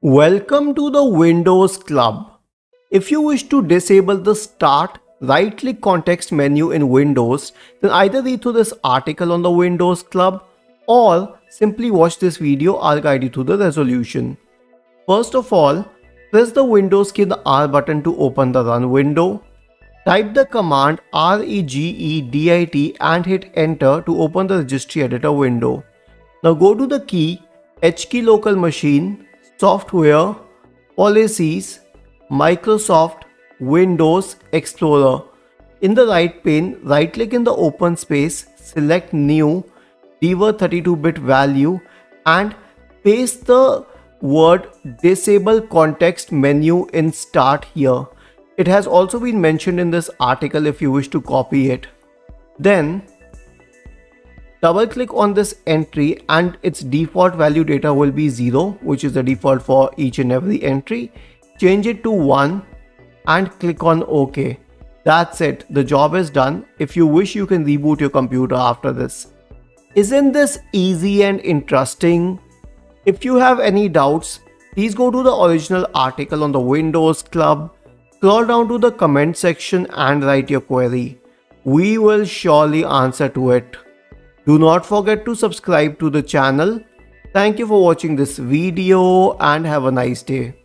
Welcome to the Windows Club. If you wish to disable the Start right-click context menu in Windows, then either read through this article on the Windows Club or simply watch this video. I'll guide you through the resolution. First of all, press the Windows key and the R button to open the Run window. Type the command regedit and hit enter to open the registry editor window. Now go to the key HKey local machine, Software, Policies, Microsoft, Windows, Explorer. In the right pane, right click in the open space, select New, Defer 32-bit value and paste the word Disable Context menu in Start here. It has also been mentioned in this article if you wish to copy it. Then double click on this entry and its default value data will be 0, which is the default for each and every entry. Change it to 1 and click on OK. That's it. The job is done. If you wish, you can reboot your computer after this. Isn't this easy and interesting? If you have any doubts, please go to the original article on the Windows Club, scroll down to the comment section and write your query. We will surely answer to it. Do not forget to subscribe to the channel. Thank you for watching this video and have a nice day.